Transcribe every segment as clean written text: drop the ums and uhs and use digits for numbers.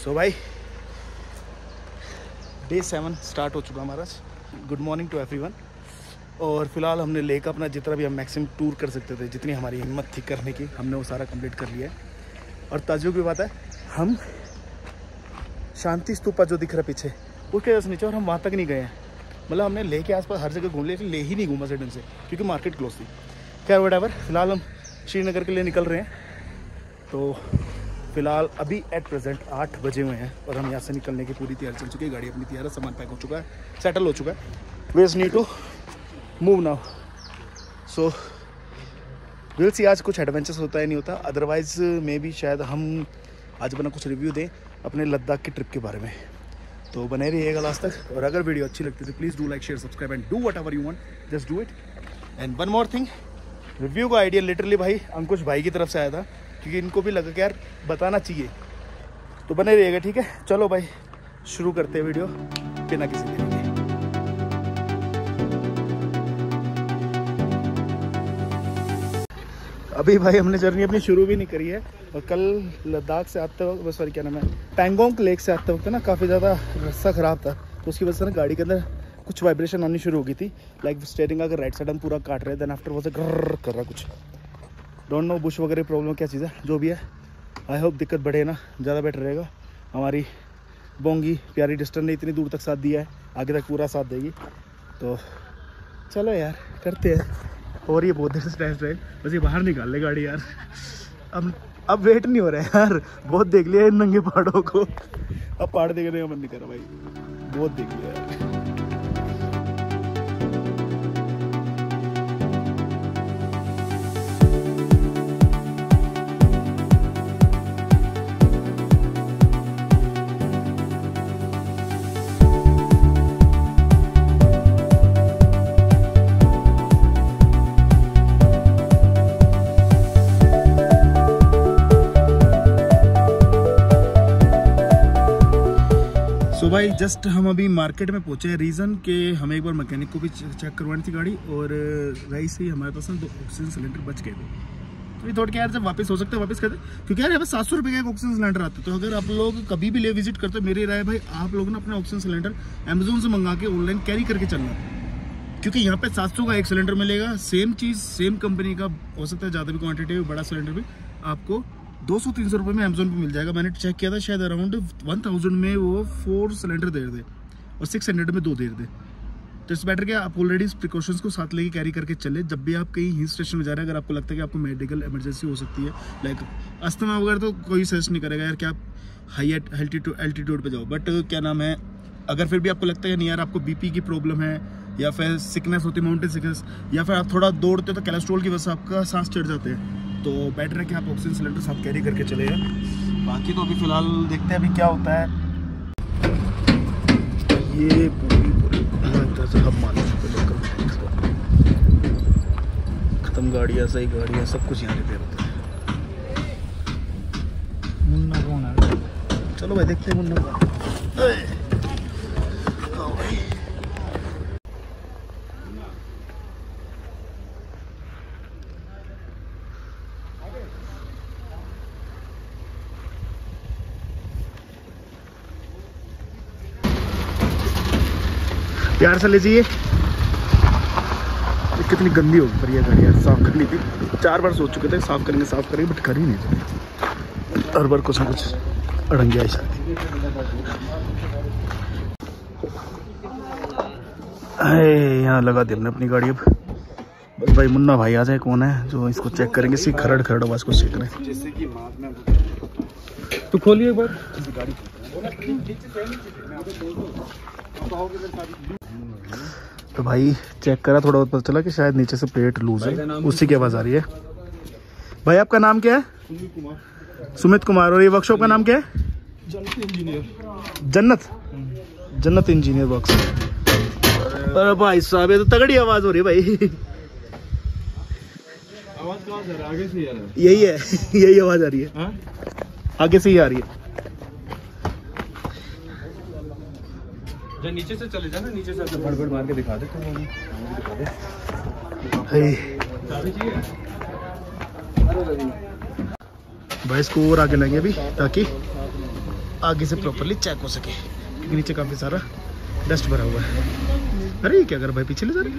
सो भाई day 7 start हो चुका हमारा। Good morning to everyone. और फिलहाल हमने लेक का अपना जितना भी हम मैक्सिमम टूर कर सकते थे, जितनी हमारी हिम्मत थी करने की, हमने वो सारा कंप्लीट कर लिया है। और ताज्जुब की बात है, हम शांति स्तूपा जो दिख रहा पीछे उसके जस्ट नीचे, और हम वहाँ तक नहीं गए हैं। मतलब हमने ले के आसपास हर जगह घूम लिया, ले ही नहीं घूमा सडन से क्योंकि मार्केट क्लोज थी। खैर व्हाटएवर, फिलहाल हम श्रीनगर के लिए निकल रहे हैं। तो फिलहाल अभी एट प्रेजेंट 8 बजे हुए हैं और हम यहाँ से निकलने की पूरी तैयारी चल चुकी है। गाड़ी अपनी तैयार है, सामान पैक हो चुका है, सेटल हो चुका है। We just need to move now. So will see आज कुछ एडवेंचर्स होता है नहीं होता। अदरवाइज मे बी शायद हम आज अपना कुछ रिव्यू दें अपने लद्दाख की ट्रिप के बारे में। तो बने रहिएगा लास्ट तक। और अगर वीडियो अच्छी लगती है तो please do like share subscribe and do whatever you want, just do it. And one more thing, review का आइडिया लिटरली भाई अंकुश भाई की तरफ से आया था, क्योंकि इनको भी लगा कि यार बताना चाहिए। तो बने रहिएगा, ठीक है। चलो भाई शुरू करते हैं वीडियो बिना किसी देरी के। अभी भाई हमने जर्नी अपनी शुरू भी नहीं करी है। और कल लद्दाख से आते वक्त, सॉरी क्या नाम है, पैंगोंग लेक से आते वक्त ना काफ़ी ज़्यादा रास्ता ख़राब था, तो उसकी वजह से ना गाड़ी के अंदर कुछ वाइब्रेशन आनी शुरू हो गई थी। लाइक स्टीयरिंग अगर राइट साइड हम पूरा काट रहे, देन आफ्टर वो से ग्रर कर रहा कुछ, डोंट नो बुश वगैरह प्रॉब्लम क्या चीज़ है, जो भी है। आई होप दिक्कत बढ़े ना, ज़्यादा बेटर रहेगा। हमारी बोंगी प्यारी डिस्टेंस ने इतनी दूर तक साथ दिया है, आगे तक पूरा साथ देगी। तो चलो यार करते हैं। और ये बहुत देर से टेस्ट ड्राइव, बस ये बाहर निकाल ले गाड़ी यार। अब वेट नहीं हो रहा है यार, बहुत देख लिया इन नंगे पहाड़ों को। अब पहाड़ देखने का मन नहीं कर रहा भाई, बहुत देख लिया यार। तो भाई जस्ट हम अभी मार्केट में पहुंचे हैं। रीज़न कि हमें एक बार मैकेनिक को भी चेक करवानी थी गाड़ी, और रही से ही हमारे पास ना 2 ऑक्सीजन सिलेंडर बच गए थे। तो ये थोड़ा क्या यार, जब वापस हो सकता है वापस कर दे, क्योंकि यार यहाँ पे 700 रुपये का एक ऑक्सीजन सिलेंडर आता है। तो अगर आप लोग कभी भी ले विजिट करते हो, मेरी राय भाई आप लोग ना अपना ऑक्सीजन सिलेंडर अमेजोन से मंगा के ऑनलाइन कैरी करके चलना, क्योंकि यहाँ पे 700 का एक सिलेंडर मिलेगा। सेम चीज़ सेम कंपनी का हो सकता है, ज़्यादा भी क्वान्टिटी बड़ा सिलेंडर भी आपको 200-300 रुपये में अमेजोन पे मिल जाएगा। मैंने चेक किया था, शायद अराउंड 1000 में वो 4 सिलेंडर दे दे और 600 में 2 दे दे। तो इट्स बेटर कि आप ऑलरेडी इस प्रिकॉशंस को साथ लेके कैरी करके चले। जब भी आप कहीं हिल स्टेशन में जा रहे हैं, अगर आपको लगता है कि आपको मेडिकल इमरजेंसी हो सकती है, लाइक अस्थमा वगैरह, तो कोई सजेस्ट नहीं करेगा यार कि आप हाई एल्टीट्यूड पे जाओ। बट क्या नाम है, अगर फिर भी आपको लगता है नहीं यार आपको बीपी की प्रॉब्लम है, या फिर सिकनेस होती है, माउंटेन सिकनेस, या फिर आप थोड़ा दौड़ते हो तो कोलेस्ट्रॉल की वजह से आपका सांस चढ़ जाते हैं, तो बेटर है कि आप ऑक्सीजन सिलेंडर साथ कैरी करके चले जाएं। बाकी तो अभी फिलहाल देखते हैं अभी क्या होता है। ये पूरी हम मान खत्म गाड़ियाँ, सही गाड़ियाँ, सब कुछ यहाँ रिपेयर होता है। मुन्ना कौन है? चलो भाई देखते हैं मुन्ना कौन। प्यार से ले जाइए। कितनी गंदी होगी पर ये गाड़ी यार, साफ करनी थी। 4 बार सोच चुके थे साफ करेंगे, बट कर ही नहीं थे। हर बार कुछ ना कुछ अड़ंगे आई जाती। यहाँ लगा दी हमने अपनी गाड़ी। अब बस भाई मुन्ना भाई आ जाए, कौन है जो इसको चेक करेंगे, सी खरड़ आवाज को चेक करें। तो खोलिए एक बार तो भाई चेक करा, थोड़ा बहुत पता चला कि शायद नीचे से प्लेट लूज है, उसी की आवाज़ आ रही है। भाई आपका नाम क्या है? सुमित कुमार। और ये वर्कशॉप का नाम क्या है? जन्नत इंजीनियर वर्कशॉप। अरे भाई साहब ये तो तगड़ी आवाज़ हो रही है भाई। आवाज़ कहाँ से आ रही है? आगे से आ रहा है। यही है, यही आवाज़ आ रही है। आगे से ही आ रही है। जो नीचे से चले जाना, नीचे से भड़बड़ मार के दिखा दे। भाई इसको और आगे लेंगे अभी, ताकि आगे से प्रॉपरली चेक हो सके, क्योंकि नीचे काफ़ी सारा डस्ट भरा हुआ है। अरे ये क्या कर भाई, पीछे ले जा रहे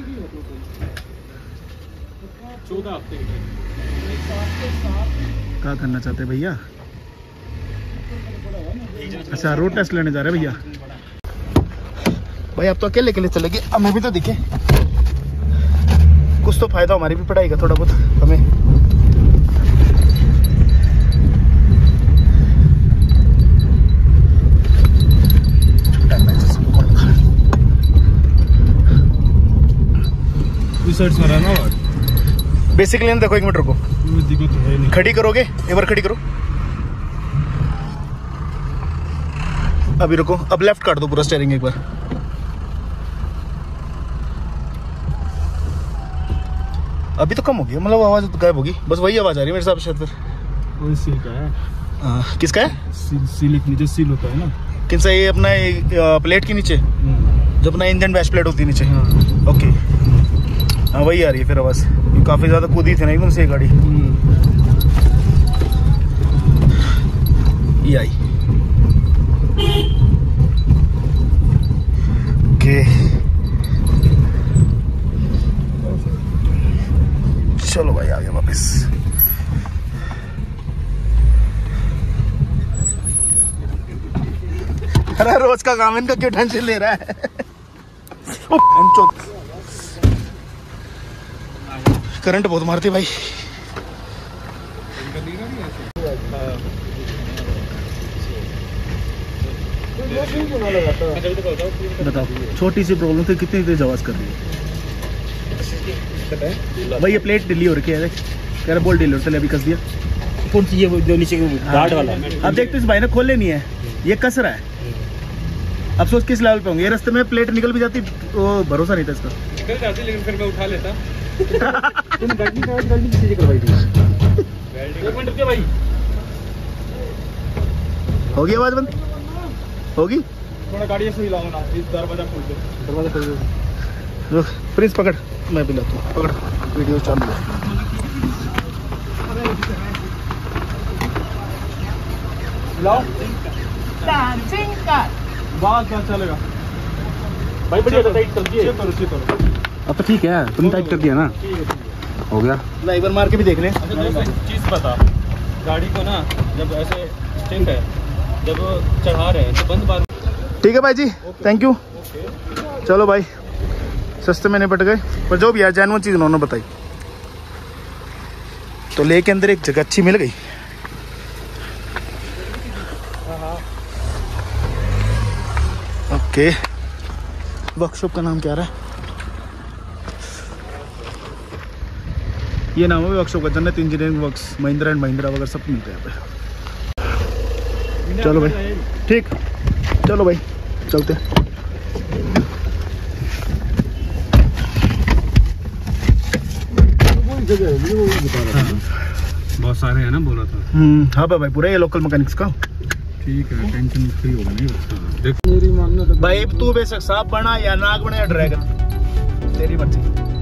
14 हफ्ते क्या करना चाहते हैं भैया? अच्छा रोड टेस्ट लेने जा रहे हैं भैया। भाई आप तो अकेले अकेले चले गए, हमें भी तो दिखे, कुछ तो फायदा हमारी भी पढ़ाई का थोड़ा बहुत हमें। बेसिकली देखो, 1 मिनट रुको, खड़ी करोगे, एक बार खड़ी करो, अभी रुको, अब लेफ्ट काट दो पूरा स्टीयरिंग एक बार। अभी तो कम हो गया, मतलब आवाज तो गायब होगी, बस वही आवाज आ रही है मेरे हिसाब से। फिर सील का है। किसका है? सील के नीचे सील होता है ना। किनसा? ये अपना प्लेट के नीचे, जो अपना इंजन बैश प्लेट होती है नीचे। ओके हाँ वही आ रही है फिर आवाज। काफी ज्यादा कूदी थी ना एकदम से ये गाड़ी। ये आई। ओके चलो भाई आ गया वापस। अरे रोज का काम, इनका क्यों टेंशन ले रहा है? करंट बहुत मारती भाई। बताओ, छोटी सी प्रॉब्लम थी, कितनी तेज आवाज कर रही है भाई? ये प्लेट ढीली हो रखी है, कह रहा बोल ढीली हो, चले अभी कस दिया। कौन सी? ये जो नीचे गार्ड वाला। अब देखते इस भाई ने खोल लेनी है, ये कस रहा है। अब सोच किस लेवल पे होंगे, ये रास्ते में प्लेट निकल भी जाती, वो भरोसा नहीं था इसका। निकल जाती, लेकिन फिर मैं उठा लेता। तुम वेल्डिंग किसी से करवाई थी? एक मिनट रुकिए भाई। होगी आवाज बंद? होगी? थोड़ा गाड़ी से हिलाओ ना, इस दरवाजा खोल दो। दरवाजा खोल दो। रुक प्रिंस पकड़, मैं भी लाता हूँ, पकड़, वीडियो चालू है। लाओ बात क्या चलेगा भाई? बढ़िया टाइट कर दिए। अब तो ठीक है, तुम टाइट कर दिया ना, हो गया ना। एक बार मार के भी देख ले। चीज बता, गाड़ी को ना जब ऐसे स्टिक है, जब चढ़ा रहे हैं तो बंद बार। ठीक है भाई जी, थैंक यू। चलो भाई, सस्ते में निपट गए, पर जो भी है जेन्युइन चीज उन्होंने बताई। तो ले के अंदर एक जगह अच्छी मिल गई। ओके, वर्कशॉप का नाम क्या रहा है? ये नाम है वर्कशॉप का, Jannat engineering works, Mahindra and Mahindra वगैरह सब मिलते हैं यहाँ पे। चलो भाई ठीक, चलो भाई चलते हैं। बहुत सारे हैं ना, बोला था। हाँ भाई पूरा ये लोकल मैकेनिक्स का। ठीक है, टेंशन फ्री होगा नहीं देख। मेरी मानना तो भाई तू बेशक सांप बना या नाग बना या ड्रैगन, तेरी मर्जी।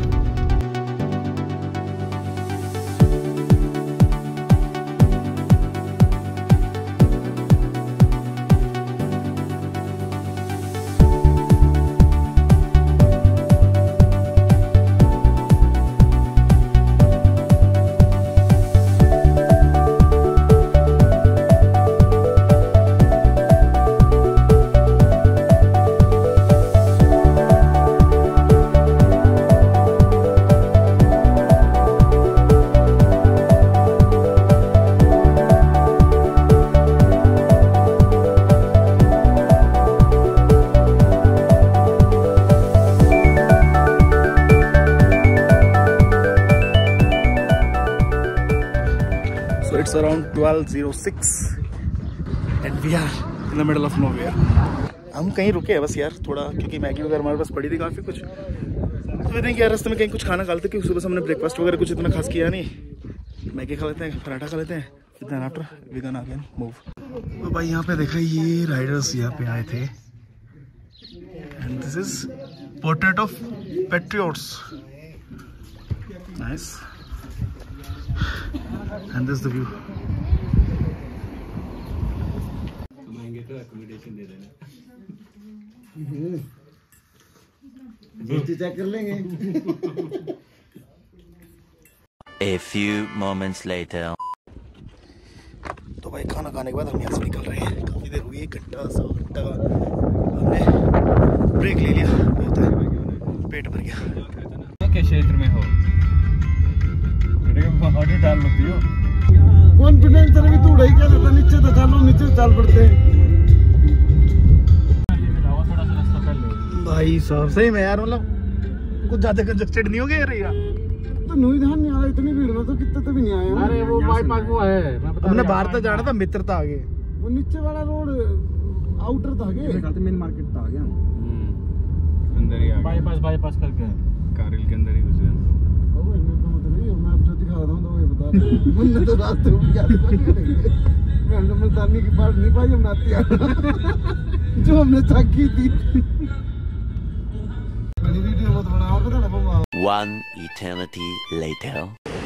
It's around 12:06 and we are in the middle of nowhere. हम कहीं रुके हैं बस यार थोड़ा, क्योंकि मैगी वगैरह हमारे पास पड़ी थी काफ़ी कुछ, तो मैं यार रास्ते में कहीं कुछ खाना खा लेते, क्योंकि सुबह से हमने ब्रेकफास्ट वगैरह कुछ इतना खास किया नहीं। मैगी खा लेते हैं, पराठा खा लेते हैं, इतना after we can again move. तो भाई यहाँ पे देखा, ये राइडर्स यहाँ पे आए थे and this is portrait of patriots, nice, and this is the view. Accommodation दे देना। जीएसटी चेक कर लेंगे। A few moments later. तो भाई खाना खाने के बाद हम यहाँ से निकल रहे हैं। काफ़ी देर हुई है, घंटा सवा घंटा हमने ब्रेक ले लिया, पेट भर गया। के क्षेत्र में हो ऑर्डर डाल लेती हो। कॉन्फिडेंस तरह तू उड़ाई क्या रहता, नीचे तो चलो, नीचे से चल पड़ते हैं भाई साहब। सही में यार, मतलब कुछ ज्यादा कंजस्टेड नहीं हो गया यार? तो नहीं ध्यान नहीं आ रहा, इतनी भीड़ में तो कितने तो भी नहीं आए। अरे वो बाईपास वो है, हमने बाहर तक जाना था, मित्रता आगे वो नीचे वाला रोड आउटर था आगे, मेन मार्केट था आगे, अंदर ही बाईपास करके कारगिल के अंदर ही घुसे हम लोग। मैं अब जो दिखा रहा हूँ तो वही बता रहा हूँ। हमने तो रास्ते में क्या मैं हमने मुल्तानी की बात नहीं पाई, हम नाती जो हमने चेक की थी। वीडियो बहुत बना और बता ना। One eternity later.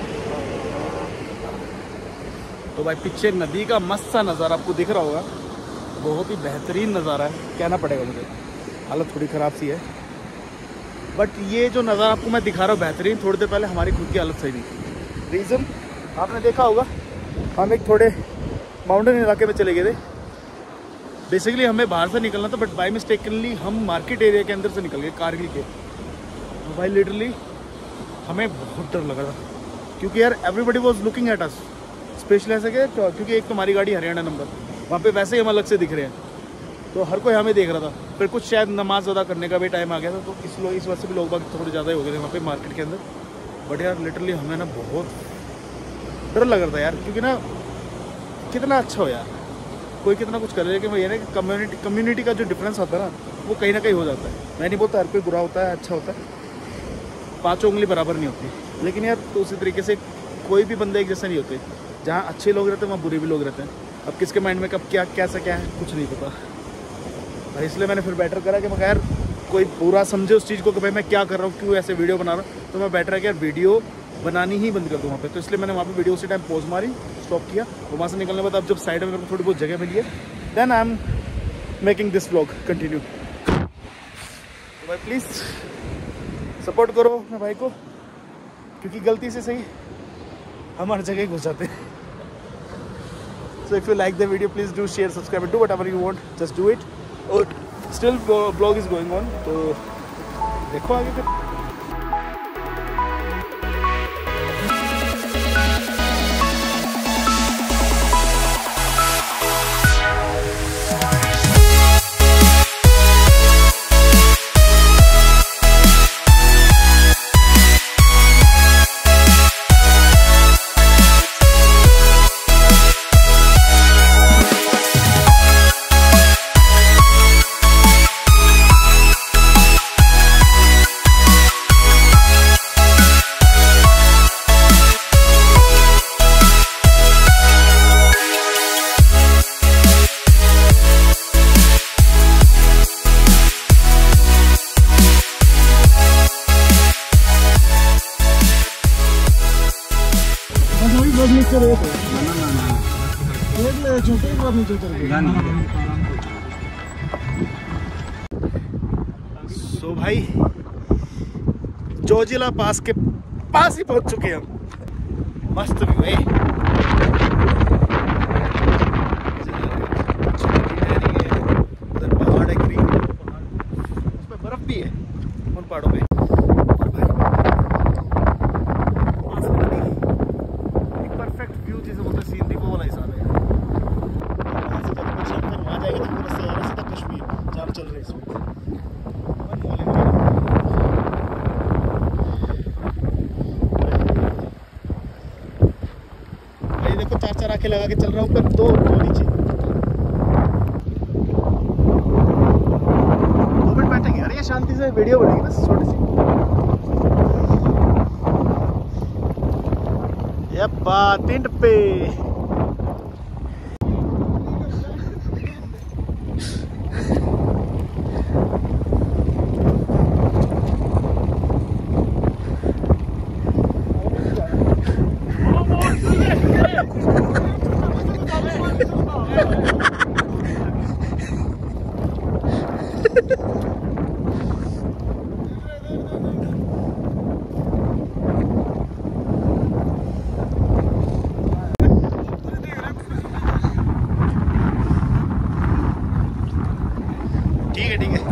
तो भाई पीछे नदी का मस्त सा नज़ारा आपको दिख रहा होगा, बहुत ही बेहतरीन नज़ारा है, कहना पड़ेगा मुझे। हालत थोड़ी ख़राब सी है, बट ये जो नज़ारा आपको मैं दिखा रहा हूँ बेहतरीन, थोड़ी देर पहले हमारी खुद की हालत सही नहीं। रीज़न आपने देखा होगा, हम एक थोड़े माउंटेन इलाके में चले गए थे। बेसिकली हमें बाहर से निकलना था, बट बाई मिस्टेकनली हम मार्केट एरिया के अंदर से निकल गए, कारगिल के। भाई लिटरली हमें बहुत डर लगा था, क्योंकि यार everybody was looking at us, specially ऐसे क्या, क्योंकि एक तो हमारी गाड़ी हरियाणा नंबर, वहाँ पे वैसे ही हम अलग से दिख रहे हैं, तो हर कोई हमें देख रहा था। फिर कुछ शायद नमाज अदा करने का भी टाइम आ गया था, तो इस वजह से भी लोग बाग थोड़े ज़्यादा ही हो गए थे वहाँ पे मार्केट के अंदर। बट यार लिटरली हमें ना बहुत डर लग रहा था यार, क्योंकि ना कितना अच्छा हो यार, कोई कितना कुछ कर रहे, लेकिन ये ना कि कम्युनिटी का जो डिफरेंस होता है ना, वो कहीं ना कहीं हो जाता है। मैं नहीं बोलता हर कोई बुरा होता है, अच्छा होता है, पाँचों उंगली बराबर नहीं होती, लेकिन यार तो उसी तरीके से कोई भी बंदे एक जैसे नहीं होते। जहाँ अच्छे लोग रहते हैं वहाँ बुरे भी लोग रहते हैं। अब किसके माइंड में कब क्या कैसा क्या है कुछ नहीं पता भाई, इसलिए मैंने फिर बेटर करा कि मैं यार कोई बुरा समझे उस चीज़ को कि भाई मैं क्या कर रहा हूँ, क्यों ऐसे वीडियो बना रहा हूँ, तो मैं बेटर है कि यार वीडियो बनानी ही बंद कर दूँ वहाँ पे। तो इसलिए मैंने वहाँ पे वीडियो उसी टाइम पॉज मारी, स्टॉप किया, और वहाँ से निकलने के बाद अब जब साइड में मेरे को थोड़ी बहुत जगह मिली है, then I am making this vlog continue. तो भाई प्लीज़ सपोर्ट करो अपने भाई को, क्योंकि गलती से सही हम हर जगह घुस जाते हैं। So if you like the video please do share, subscribe, do whatever you want, just do it. और still blog is going on, तो देखो आगे फिर। नीचे रहे थे छोटे बार नीचे उतर गए। सो भाई जोजिला पास के पास ही पहुंच चुके हैं हम। मस्त व्यू है, उधर पहाड़ है ग्रीन, उसमें बर्फ भी है उन पहाड़ों पे। और भाई एक परफेक्ट व्यू जिसे बोलते हैं, सीनरी को वाला हिसाब है। वहाँ से जब फिर वहाँ जाएगा तो पूरा सैयारा सीधा कश्मीर जहाँ चल रहे हैं इस वक्त। देखो 4-4 आंखें लगा के चल रहा हूँ, ऊपर दो नीचे। 2 मिनट बैठेंगे, अरे ये शांति से वीडियो बनेगी ना छोटी सी। ये बात टिंट पे ठीक है ठीक है।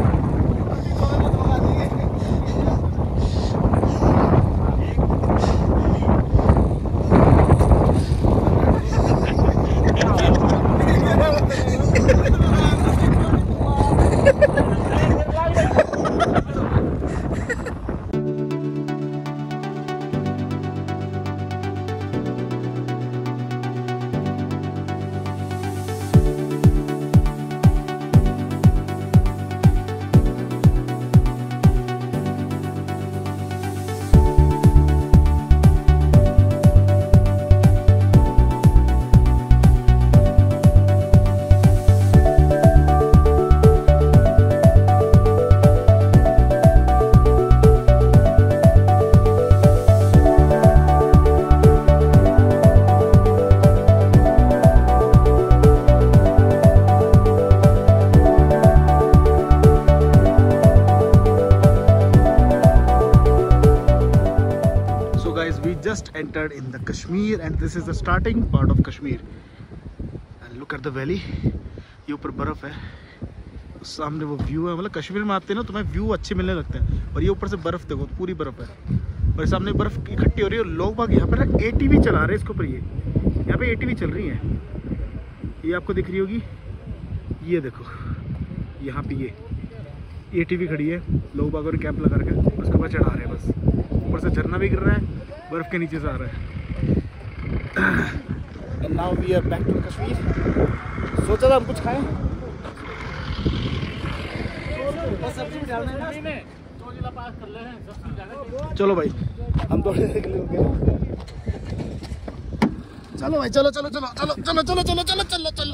Just entered in the Kashmir and this is the starting part of Kashmir and look at the valley। ये ऊपर बर्फ है, सामने वो व्यू है। मतलब कश्मीर में आते हैं ना तुम्हें व्यू अच्छे मिलने लगते हैं, और ये ऊपर से बर्फ देखो, पूरी बर्फ है और सामने बर्फ इकट्ठी हो रही है। लोग बाग यहाँ पर ATV चला रहे हैं इसके ऊपर, ये यहाँ पे ATV चल रही है, ये आपको दिख रही होगी, ये देखो यहाँ पे ये ATV खड़ी है, लोग बाग और कैंप लगा रखे उसके ऊपर चढ़ा रहे हैं। बस ऊपर से झरना भी गिर रहा है, बर्फ के नीचे से आ रहा है। And now we are back to Kashmir। सोचा था हम कुछ खाएं, चलो भाई हम थोड़े देर के लिए रुके। चलो भाई चलो चलो चलो चलो चलो चलो चलो चलो चलो चलो।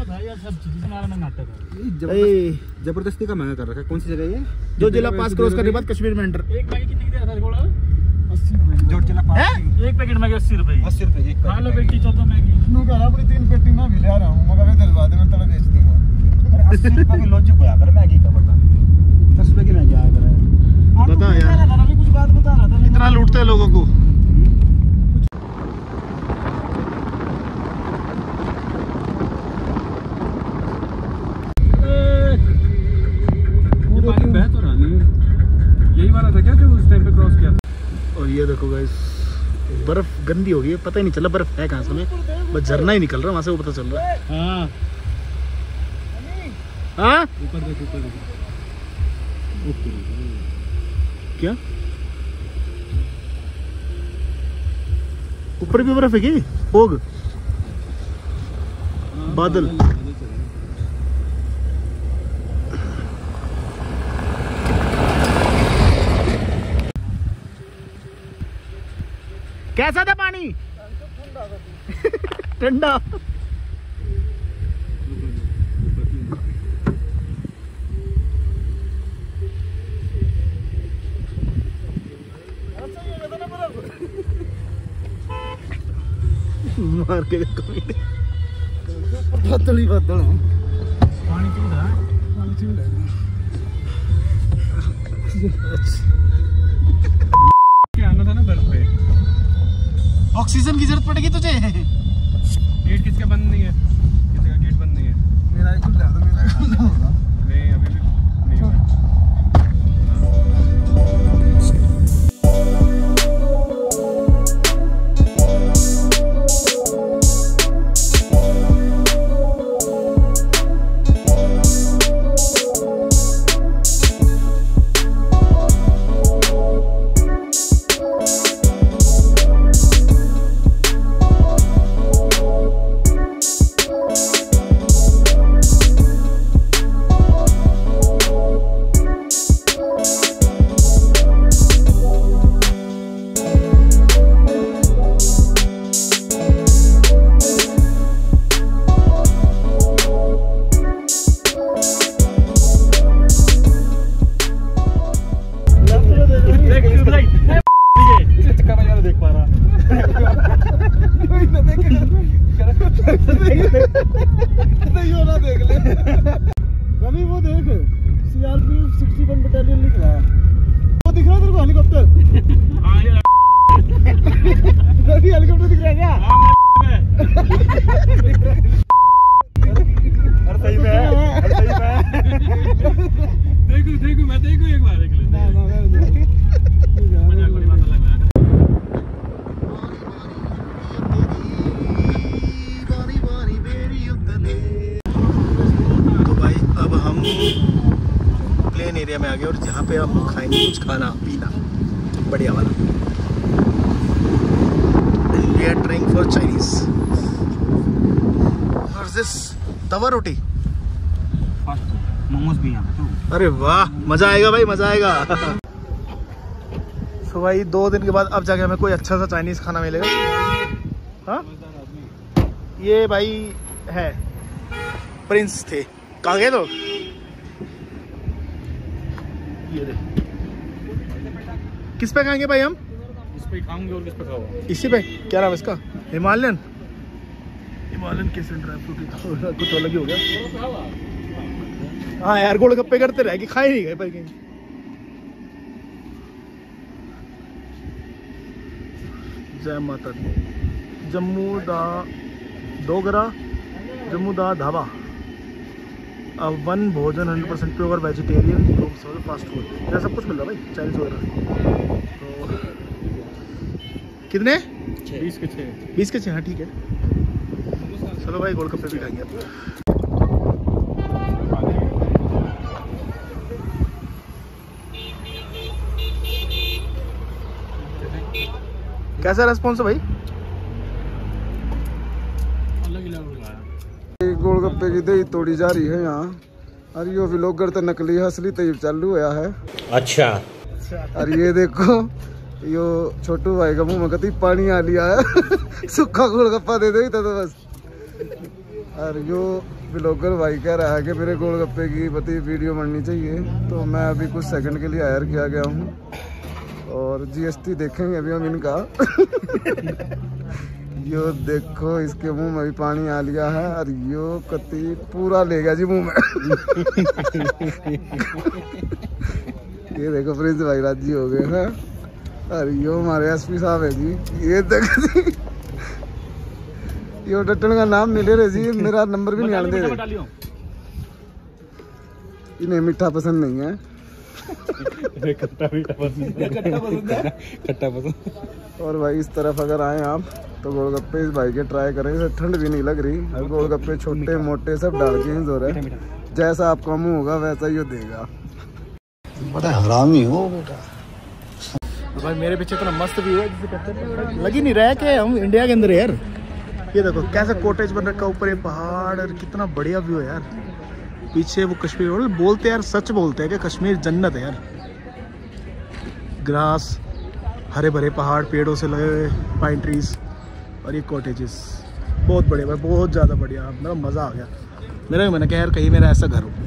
जबरदस्ती का महंगा कर रखा है। कौन सी जगह है? जो जिला पास क्रॉस करने के बाद कश्मीर में एंटर। एक पैकेट कितने की दे रहा था? 80 रुपए। एक पैकेट मैगी 80 रुपए। 80 रुपए एक। खा लो बेटी चौथा मैगी। नू कह रहा पूरी 3 पेटी मैं भी ले आ रहा हूं, मगर दिलवा दे, मैं तला बेच दूंगा। अरे 80 रुपए की लॉजिक होया कर मैगी का, बता 10 रुपए की मैगी आया कर। बता यार, अभी कुछ बात बता रहा था, इतना लूटते हैं लोगों को। पानी बह तो रहा नहीं, यही वाला था क्या जो उस टाइम पे क्रॉस किया था? और ये देखो गाइस, बर्फ गंदी हो गई है, पता ही नहीं चला बर्फ है कहाँ से, बस झरना ही निकल रहा है वहां से, वो पता चल रहा है। हाँ हाँ ऊपर देख, ऊपर देख, क्या ऊपर भी बर्फ है क्या? फोग, बादल। कैसा था पानी? ठंडा। मार के बदल ही बदल पानी चूड़ रहा है, पानी चूड़ है। आना था ना बर्फ पे। ऑक्सीजन की जरूरत पड़ेगी तुझे। गेट किसका बंद नहीं है? किसी का गेट बंद नहीं है? मेरा ही खुल रहा था, मेरा खुल रहा होगा। नहीं अभी भी नहीं हुआ। रवि वो देख CRPF 61 बटालियन लिख रहा है, वो दिख रहा है तेरे को हेलीकॉप्टर? रवि हेलीकॉप्टर दिख रहा है क्या? अरे सही में है, अरे सही में है। प्लेन एरिया में आ गए और जहाँ पे हम खाएंगे कुछ खाना पीना बढ़िया वाला। We are trying for Chinese. This तवा रोटी, मोमोज भी यहाँ पे। अरे वाह मजा आएगा भाई, मजा आएगा। तो भाई 2 दिन के बाद अब जाके हमें कोई अच्छा सा चाइनीज खाना मिलेगा। हाँ ये भाई है प्रिंस थे, कहाँ गए लोग? ये दे। किस पे खाएंगे भाई हम? इस पे खाऊंगे और किस पे खाओगे? इसी पे। क्या नाम है इसका? Himalayan Kesar dry fruit. कुछ अलग ही हो गया। हाँ यार गोलगप्पे करते रह कि खाए नहीं गए पर कहीं। जय माता दी। जम्मू दा डोगरा, जम्मू दा ढाबा। वन भोजन 100% pure vegetarian room service fast food. यह सब कुछ मिल रहा है भाई चाइनीज वगैरह। तो कितने? 20 के 6। 20 के 6। हाँ ठीक है। चलो भाई गोलगप्पे भी खाएंगे। कैसा रेस्पॉन्स है भाई? गोलगप्पे की दही तोड़ी जा रही है यहाँ। और यो व्लॉगर तो नकली असली तो चालू हुआ है। अच्छा। और ये देखो यो छोटू भाई का मुंह में कति पानी आ लिया है। सूखा गोलगप्पा दे दे तो बस। और यो व्लॉगर भाई कह रहा है कि मेरे गोलगप्पे की पति वीडियो बननी चाहिए, तो मैं अभी कुछ सेकंड के लिए हायर किया गया हूँ। और जीएसटी देखेंगे अभी हम इनका। यो देखो इसके मुंह में भी पानी आ लिया है और यो कति पूरा ले गया जी मुंह में। ये देखो प्रिंस भाई राजी हो गए हैं। और यो हमारे एसपी साहब है जी। ये देखो जी यो डटन का नाम नहीं ले रहे जी, मेरा नंबर भी नहीं आने दे रहे। इन्हें मीठा पसंद नहीं है। खट्टा पसंद। और भाई इस तरफ अगर आए आप तो गोलगप्पे इस भाई के ट्राई करें। इसे ठंड भी नहीं लग रही और गोलगप्पे छोटे मोटे सब डाल के हो रहे हैं। जैसा आपका मुंह होगा वैसा ही देगा। बड़ा हरामी हो बेटा। तो भाई मेरे पीछे इतना मस्त व्यू है जिसे कहते हैं लग ही नहीं रहा है कि हम इंडिया के अंदर है यार। ये देखो कैसा कॉटेज बन रखा है ऊपर, ये पहाड़ और कितना बढ़िया व्यू है यार। पीछे वो कश्मीर बोलते हैं यार, सच बोलते हैं कि कश्मीर जन्नत है यार। ग्रास, हरे भरे पहाड़, पेड़ों से लगे हुए पाइन ट्रीज और ये कॉटेजेस बहुत बढ़िया भाई, बहुत ज़्यादा बढ़िया। मेरा मज़ा आ गया। मेरा भी मैंने कहा यार कहीं मेरा ऐसा घर हो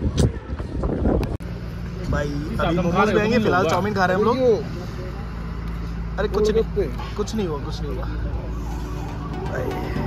भाई। अभी मोमोज भी आएंगे, फिलहाल चाउमीन खा रहे हैं हम लोग। अरे कुछ नहीं हुआ, कुछ नहीं हुआ भाई।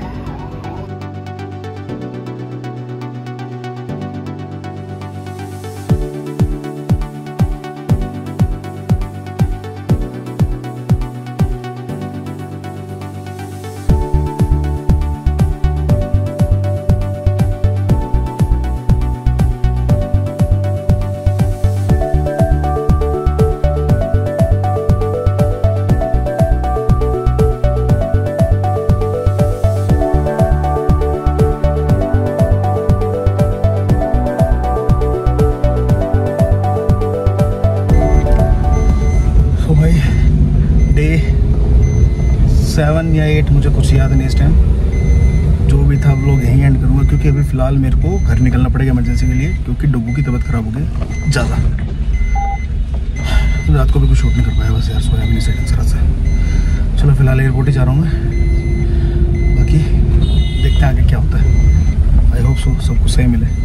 डे 7 या 8 मुझे कुछ याद नहीं इस टाइम। जो भी था व्लॉग यहीं एंड करूँगा क्योंकि अभी फ़िलहाल मेरे को घर निकलना पड़ेगा इमरजेंसी के लिए, क्योंकि डब्बू की तबीयत ख़राब हो गई ज़्यादा। रात को भी कुछ शूट नहीं कर पाया बस यार, सोया भी नहीं सही ढंग से। चलो फिलहाल एयरपोर्ट ही जा रहा हूँ मैं, बाकी देखते हैं आगे क्या होता है। आई होप सो सब कुछ सही मिले।